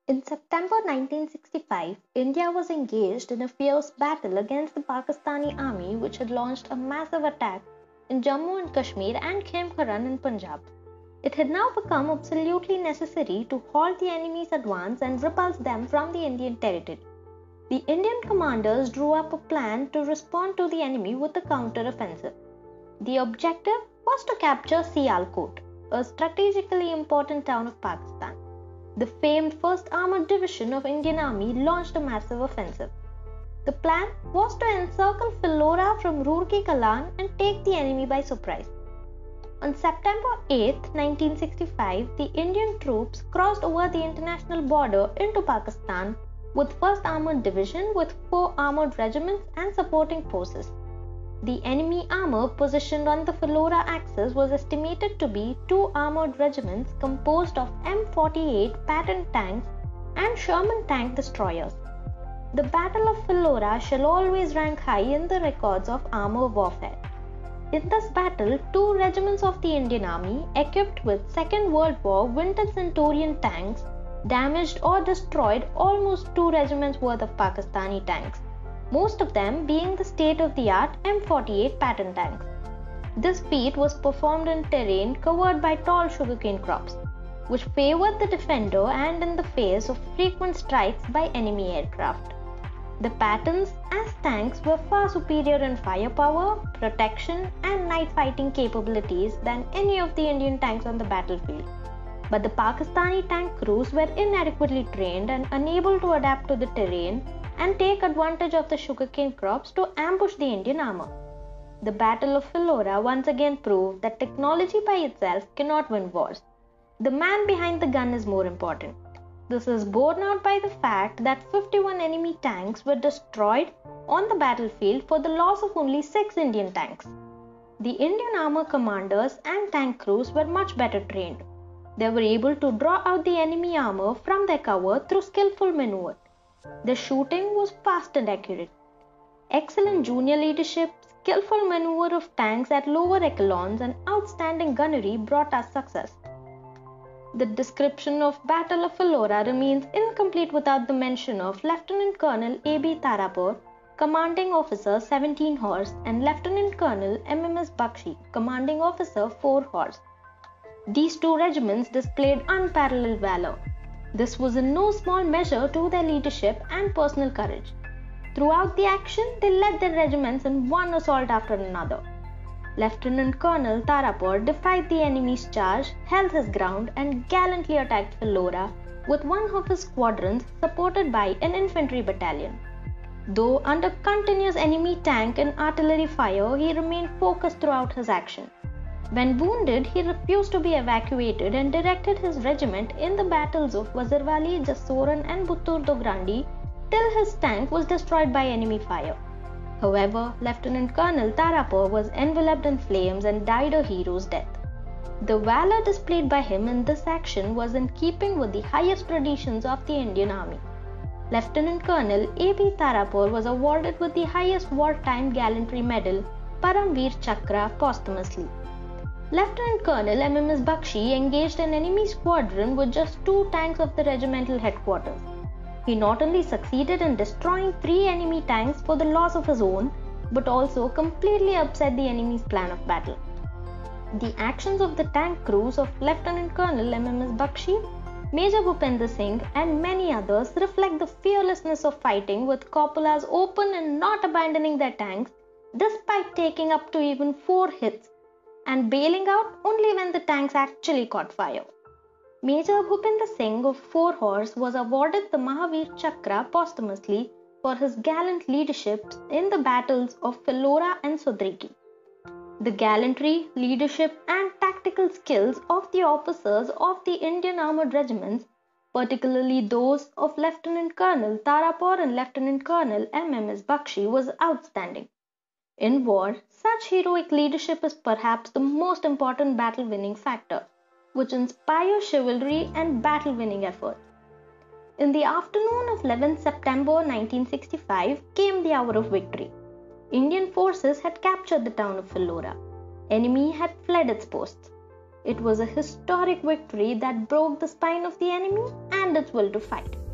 In September 1965, India was engaged in a fierce battle against the Pakistani army which had launched a massive attack in Jammu and Kashmir and Khemkaran in Punjab. It had now become absolutely necessary to halt the enemy's advance and repulse them from the Indian territory. The Indian commanders drew up a plan to respond to the enemy with a counter-offensive. The objective was to capture Sialkot, a strategically important town of Pakistan. The famed 1st Armored Division of Indian Army launched a massive offensive. The plan was to encircle Philora from Roorkee Kalan and take the enemy by surprise. On September 8, 1965, the Indian troops crossed over the international border into Pakistan with 1st Armored Division with 4 armored regiments and supporting forces. The enemy armor positioned on the Philora axis was estimated to be 2 armored regiments composed of M48 Patton tanks and Sherman tank destroyers. The Battle of Philora shall always rank high in the records of armor warfare. In this battle, 2 regiments of the Indian Army, equipped with Second World War Winter Centurion tanks, damaged or destroyed almost 2 regiments worth of Pakistani tanks, most of them being the state-of-the-art M48 Patton tanks. This feat was performed in terrain covered by tall sugarcane crops, which favored the defender and in the face of frequent strikes by enemy aircraft. The Pattons as tanks were far superior in firepower, protection and night fighting capabilities than any of the Indian tanks on the battlefield. But the Pakistani tank crews were inadequately trained and unable to adapt to the terrain and take advantage of the sugarcane crops to ambush the Indian armor. The Battle of Philora once again proved that technology by itself cannot win wars. The man behind the gun is more important. This is borne out by the fact that 51 enemy tanks were destroyed on the battlefield for the loss of only 6 Indian tanks. The Indian armor commanders and tank crews were much better trained. They were able to draw out the enemy armor from their cover through skillful maneuver. The shooting was fast and accurate. Excellent junior leadership, skillful maneuver of tanks at lower echelons and outstanding gunnery brought us success. The description of Battle of Philora remains incomplete without the mention of Lieutenant Colonel A.B. Tarapur, Commanding Officer 17 Horse, and Lieutenant Colonel M.M.S. Bakshi, Commanding Officer 4 Horse. These 2 regiments displayed unparalleled valor. This was in no small measure to their leadership and personal courage. Throughout the action, they led their regiments in one assault after another. Lieutenant Colonel Tarapur defied the enemy's charge, held his ground, and gallantly attacked Philora with one of his squadrons supported by an infantry battalion. Though under continuous enemy tank and artillery fire, he remained focused throughout his action. When wounded, he refused to be evacuated and directed his regiment in the battles of Vazirwali, Jassoran and Buttur Dograndi till his tank was destroyed by enemy fire. However, Lieutenant Colonel Tarapur was enveloped in flames and died a hero's death. The valor displayed by him in this action was in keeping with the highest traditions of the Indian Army. Lieutenant Colonel A.B. Tarapur was awarded with the highest wartime gallantry medal, Paramveer Chakra, posthumously. Lieutenant Colonel M.M.S. Bakshi engaged an enemy squadron with just 2 tanks of the regimental headquarters. He not only succeeded in destroying 3 enemy tanks for the loss of his own, but also completely upset the enemy's plan of battle. The actions of the tank crews of Lieutenant Colonel M.M.S. Bakshi, Major Bhupender Singh and many others reflect the fearlessness of fighting with cupolas open and not abandoning their tanks despite taking up to even 4 hits and bailing out only when the tanks actually caught fire. Major Bhupender Singh of 4 Horse was awarded the Mahavir Chakra posthumously for his gallant leadership in the battles of Philora and Sudriki. The gallantry, leadership and tactical skills of the officers of the Indian Armored Regiments, particularly those of Lieutenant Colonel Tarapur and Lieutenant Colonel M.M.S. Bakshi, was outstanding. In war, such heroic leadership is perhaps the most important battle-winning factor, which inspires chivalry and battle-winning efforts. In the afternoon of 11 September 1965 came the hour of victory. Indian forces had captured the town of Philora. Enemy had fled its posts. It was a historic victory that broke the spine of the enemy and its will to fight.